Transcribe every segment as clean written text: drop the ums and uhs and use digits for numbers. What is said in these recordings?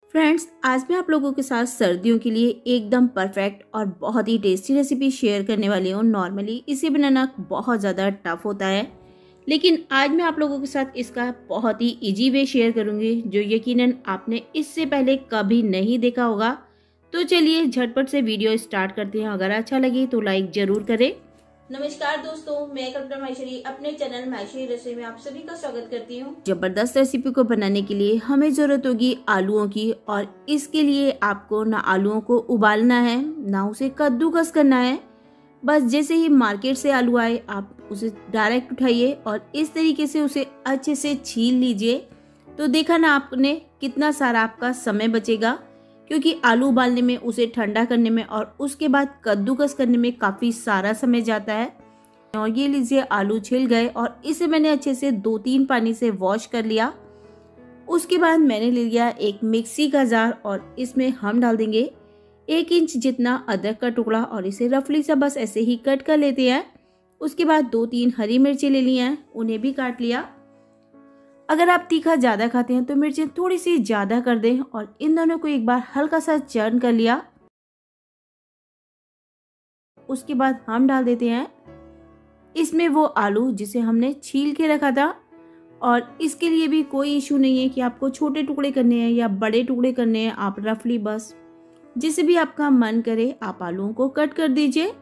Friends, आज मैं आप लोगों के साथ सर्दियों के लिए एकदम परफेक्ट और बहुत ही टेस्टी रेसिपी शेयर करने वाली हूँ। नॉर्मली इसे बनाना बहुत ज़्यादा टफ होता है, लेकिन आज मैं आप लोगों के साथ इसका बहुत ही इजी वे शेयर करूँगी जो यकीनन आपने इससे पहले कभी नहीं देखा होगा। तो चलिए झटपट से वीडियो स्टार्ट करते हैं। अगर अच्छा लगे तो लाइक ज़रूर करें। नमस्कार दोस्तों, मैं कल्पना माहेश्वरी अपने चैनल माहेश्वरी रसोई में आप सभी का स्वागत करती हूँ। जबरदस्त रेसिपी को बनाने के लिए हमें जरूरत होगी आलूओं की, और इसके लिए आपको ना आलूओं को उबालना है ना उसे कद्दूकस करना है। बस जैसे ही मार्केट से आलू आए आप उसे डायरेक्ट उठाइए और इस तरीके से उसे अच्छे से छील लीजिए। तो देखा ना आपने कितना सारा आपका समय बचेगा, क्योंकि आलू उबालने में, उसे ठंडा करने में और उसके बाद कद्दूकस करने में काफ़ी सारा समय जाता है। और ये लीजिए आलू छिल गए और इसे मैंने अच्छे से 2-3 पानी से वॉश कर लिया। उसके बाद मैंने ले लिया एक मिक्सी का जार और इसमें हम डाल देंगे 1 इंच जितना अदरक का टुकड़ा और इसे रफली सा बस ऐसे ही कट कर लेते हैं। उसके बाद 2-3 हरी मिर्ची ले ली हैं, उन्हें भी काट लिया। अगर आप तीखा ज़्यादा खाते हैं तो मिर्चें थोड़ी सी ज़्यादा कर दें और इन दोनों को एक बार हल्का सा चर्न कर लिया। उसके बाद हम डाल देते हैं इसमें वो आलू जिसे हमने छील के रखा था। और इसके लिए भी कोई इशू नहीं है कि आपको छोटे टुकड़े करने हैं या बड़े टुकड़े करने हैं। आप रफली बस जिसे भी आपका मन करे आप आलूओं को कट कर दीजिए।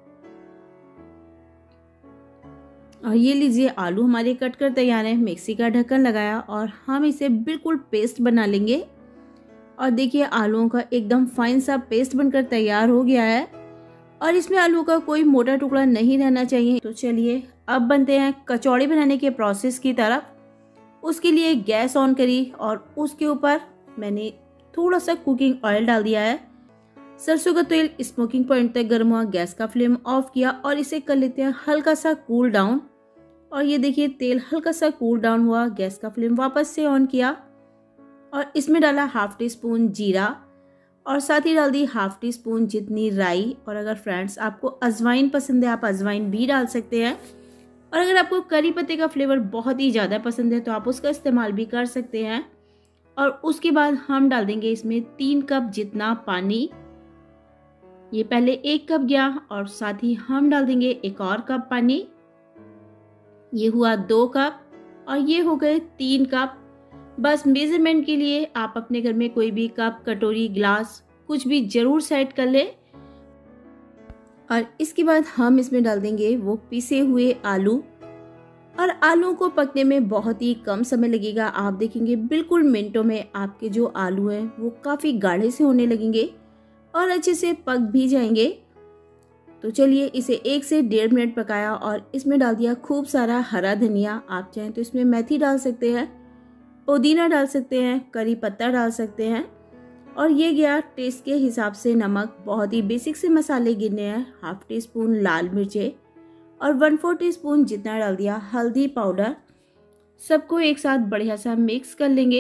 और ये लीजिए आलू हमारे कट कर तैयार है। मिक्सी का ढक्कन लगाया और हम इसे बिल्कुल पेस्ट बना लेंगे। और देखिए आलूओं का एकदम फाइन सा पेस्ट बनकर तैयार हो गया है और इसमें आलू का कोई मोटा टुकड़ा नहीं रहना चाहिए। तो चलिए अब बनते हैं कचौड़ी बनाने के प्रोसेस की तरफ। उसके लिए गैस ऑन करी और उसके ऊपर मैंने थोड़ा सा कुकिंग ऑयल डाल दिया है। सरसों का तेल स्मोकिंग पॉइंट तक गर्म हुआ, गैस का फ्लेम ऑफ किया और इसे कर लेते हैं हल्का सा कूल डाउन। और ये देखिए तेल हल्का सा कूल डाउन हुआ, गैस का फ्लेम वापस से ऑन किया और इसमें डाला 1/2 टीस्पून जीरा और साथ ही डाल दी 1/2 टीस्पून जितनी राई। और अगर फ्रेंड्स आपको अजवाइन पसंद है आप अजवाइन भी डाल सकते हैं। और अगर आपको करी पत्ते का फ्लेवर बहुत ही ज़्यादा पसंद है तो आप उसका इस्तेमाल भी कर सकते हैं। और उसके बाद हम डाल देंगे इसमें 3 कप जितना पानी। ये पहले 1 कप गया और साथ ही हम डाल देंगे एक और कप पानी। ये हुआ 2 कप और ये हो गए 3 कप। बस मेजरमेंट के लिए आप अपने घर में कोई भी कप, कटोरी, ग्लास कुछ भी जरूर सेट कर ले। और इसके बाद हम इसमें डाल देंगे वो पिसे हुए आलू। और आलू को पकने में बहुत ही कम समय लगेगा। आप देखेंगे बिल्कुल मिनटों में आपके जो आलू हैं वो काफ़ी गाढ़े से होने लगेंगे और अच्छे से पक भी जाएंगे। तो चलिए इसे 1 से 1.5 मिनट पकाया और इसमें डाल दिया खूब सारा हरा धनिया। आप चाहें तो इसमें मेथी डाल सकते हैं, पुदीना डाल सकते हैं, करी पत्ता डाल सकते हैं। और ये गया टेस्ट के हिसाब से नमक। बहुत ही बेसिक से मसाले गिरने हैं। 1/2 टीस्पून लाल मिर्चें और 1/4 टीस्पून जितना डाल दिया हल्दी पाउडर। सबको एक साथ बढ़िया सा मिक्स कर लेंगे।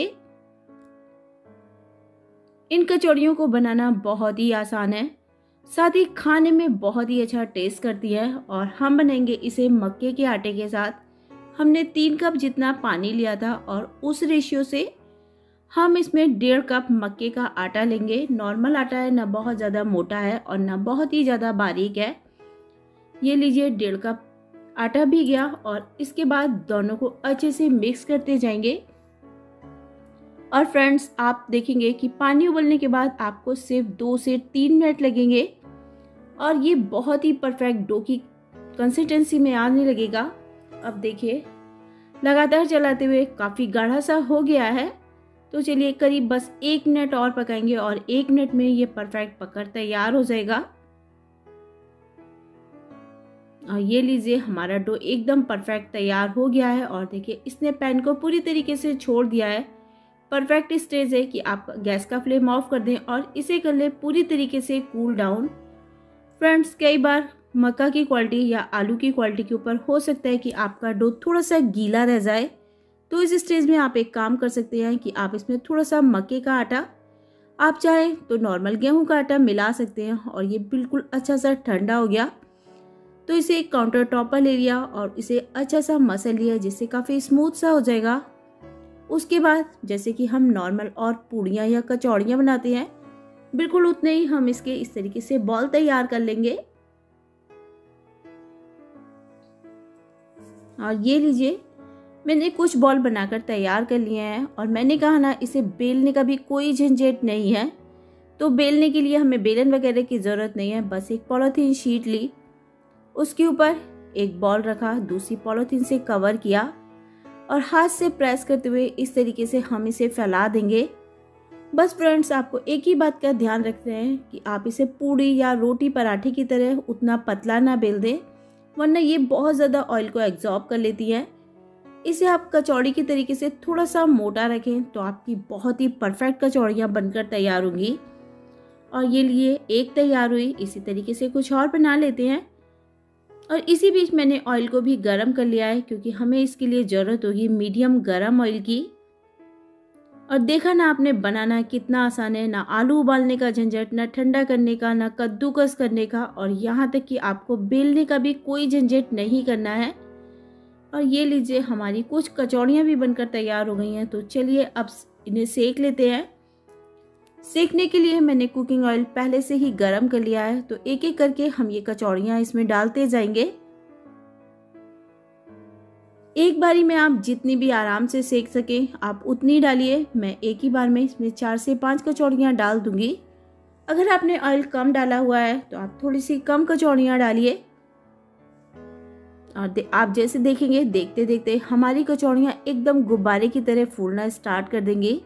इन कचौड़ियों को बनाना बहुत ही आसान है, साथ ही खाने में बहुत ही अच्छा टेस्ट करती है। और हम बनाएंगे इसे मक्के के आटे के साथ। हमने 3 कप जितना पानी लिया था और उस रेशियो से हम इसमें 1.5 कप मक्के का आटा लेंगे। नॉर्मल आटा है, ना बहुत ज़्यादा मोटा है और ना बहुत ही ज़्यादा बारीक है। ये लीजिए 1.5 कप आटा भी गया और इसके बाद दोनों को अच्छे से मिक्स करते जाएंगे। और फ्रेंड्स आप देखेंगे कि पानी उबलने के बाद आपको सिर्फ 2 से 3 मिनट लगेंगे और ये बहुत ही परफेक्ट डो की कंसिस्टेंसी में आने लगेगा। अब देखिए लगातार चलाते हुए काफ़ी गाढ़ा सा हो गया है। तो चलिए करीब बस 1 मिनट और पकाएंगे और 1 मिनट में ये परफेक्ट पककर तैयार हो जाएगा। और ये लीजिए हमारा डो एकदम परफेक्ट तैयार हो गया है। और देखिए इसने पैन को पूरी तरीके से छोड़ दिया है। परफेक्ट स्टेज है कि आप गैस का फ्लेम ऑफ कर दें और इसे कर ले पूरी तरीके से कूल डाउन। फ्रेंड्स कई बार मक्का की क्वालिटी या आलू की क्वालिटी के ऊपर हो सकता है कि आपका डो थोड़ा सा गीला रह जाए। तो इस स्टेज में आप एक काम कर सकते हैं कि आप इसमें थोड़ा सा मक्के का आटा, आप चाहें तो नॉर्मल गेहूं का आटा मिला सकते हैं। और ये बिल्कुल अच्छा सा ठंडा हो गया तो इसे एक काउंटर टॉप पर ले लिया और इसे अच्छा सा मसल लिया जिससे काफ़ी स्मूथ सा हो जाएगा। उसके बाद जैसे कि हम नॉर्मल और पूड़ियाँ या कचौड़ियाँ बनाते हैं, बिल्कुल उतने ही हम इसके इस तरीके से बॉल तैयार कर लेंगे। और ये लीजिए, मैंने कुछ बॉल बनाकर तैयार कर लिए हैं। और मैंने कहा ना, इसे बेलने का भी कोई झंझट नहीं है, तो बेलने के लिए हमें बेलन वगैरह की ज़रूरत नहीं है। बस एक पॉलीथीन शीट ली, उसके ऊपर एक बॉल रखा, दूसरी पॉलीथीन से कवर किया और हाथ से प्रेस करते हुए इस तरीके से हम इसे फैला देंगे। बस फ्रेंड्स, आपको एक ही बात का ध्यान रखना है कि आप इसे पूड़ी या रोटी पराठे की तरह उतना पतला ना बेल दें, वरना ये बहुत ज़्यादा ऑयल को एब्जॉर्ब कर लेती है। इसे आप कचौड़ी की तरीके से थोड़ा सा मोटा रखें तो आपकी बहुत ही परफेक्ट कचौड़ियाँ बनकर तैयार होंगी। और ये लिए एक तैयार हुई, इसी तरीके से कुछ और बना लेते हैं। और इसी बीच मैंने ऑयल को भी गरम कर लिया है, क्योंकि हमें इसके लिए ज़रूरत होगी मीडियम गरम ऑयल की। और देखा ना आपने, बनाना कितना आसान है, ना आलू उबालने का झंझट, ना ठंडा करने का, ना कद्दूकस करने का, और यहाँ तक कि आपको बेलने का भी कोई झंझट नहीं करना है। और ये लीजिए, हमारी कुछ कचौड़ियाँ भी बनकर तैयार हो गई हैं। तो चलिए अब इन्हें सेक लेते हैं। सेकने के लिए मैंने कुकिंग ऑयल पहले से ही गरम कर लिया है, तो एक एक करके हम ये कचौड़ियाँ इसमें डालते जाएंगे। एक बारी में आप जितनी भी आराम से सेक सकें आप उतनी डालिए। मैं एक ही बार में इसमें 4 से 5 कचौड़ियाँ डाल दूंगी। अगर आपने ऑयल कम डाला हुआ है तो आप थोड़ी सी कम कचौड़ियाँ डालिए। और आप जैसे देखेंगे, देखते देखते हमारी कचौड़ियाँ एकदम गुब्बारे की तरह फूलना स्टार्ट कर देंगी।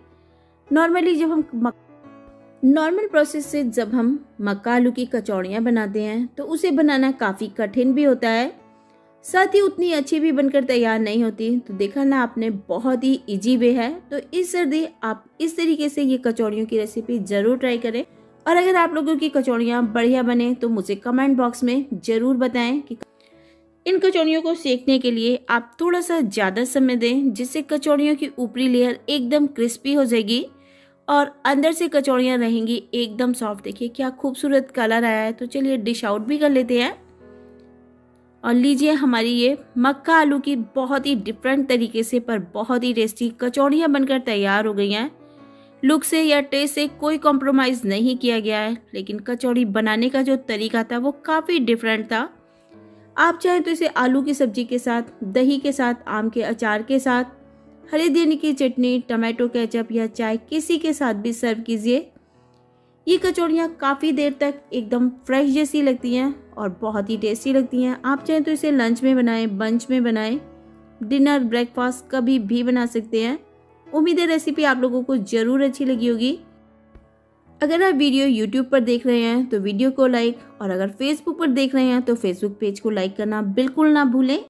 नॉर्मल प्रोसेस से जब हम मक्का आलू की कचौड़ियाँ बनाते हैं तो उसे बनाना काफ़ी कठिन भी होता है, साथ ही उतनी अच्छी भी बनकर तैयार नहीं होती। तो देखा ना आपने, बहुत ही इजी वे है। तो इस सर्दी आप इस तरीके से ये कचौड़ियों की रेसिपी ज़रूर ट्राई करें। और अगर आप लोगों की कचौड़ियाँ बढ़िया बने तो मुझे कमेंट बॉक्स में ज़रूर बताएं कि इन कचौड़ियों को सेकने के लिए आप थोड़ा सा ज़्यादा समय दें, जिससे कचौड़ियों की ऊपरी लेयर एकदम क्रिस्पी हो जाएगी और अंदर से कचौड़ियाँ रहेंगी एकदम सॉफ्ट। देखिए क्या खूबसूरत कलर आया है। तो चलिए डिश आउट भी कर लेते हैं। और लीजिए, हमारी ये मक्का आलू की बहुत ही डिफरेंट तरीके से पर बहुत ही टेस्टी कचौड़ियाँ बनकर तैयार हो गई हैं। लुक से या टेस्ट से कोई कॉम्प्रोमाइज़ नहीं किया गया है, लेकिन कचौड़ी बनाने का जो तरीका था वो काफ़ी डिफरेंट था। आप चाहें तो इसे आलू की सब्जी के साथ, दही के साथ, आम के अचार के साथ, हरी धनिया की चटनी, टमाटो केचप या चाय किसी के साथ भी सर्व कीजिए। ये कचौड़ियाँ काफ़ी देर तक एकदम फ्रेश जैसी लगती हैं और बहुत ही टेस्टी लगती हैं। आप चाहें तो इसे लंच में बनाएं, बंच में बनाएं, डिनर, ब्रेकफास्ट कभी भी बना सकते हैं। उम्मीद है रेसिपी आप लोगों को ज़रूर अच्छी लगी होगी। अगर आप वीडियो यूट्यूब पर देख रहे हैं तो वीडियो को लाइक, और अगर फेसबुक पर देख रहे हैं तो फेसबुक पेज को लाइक करना बिल्कुल ना भूलें।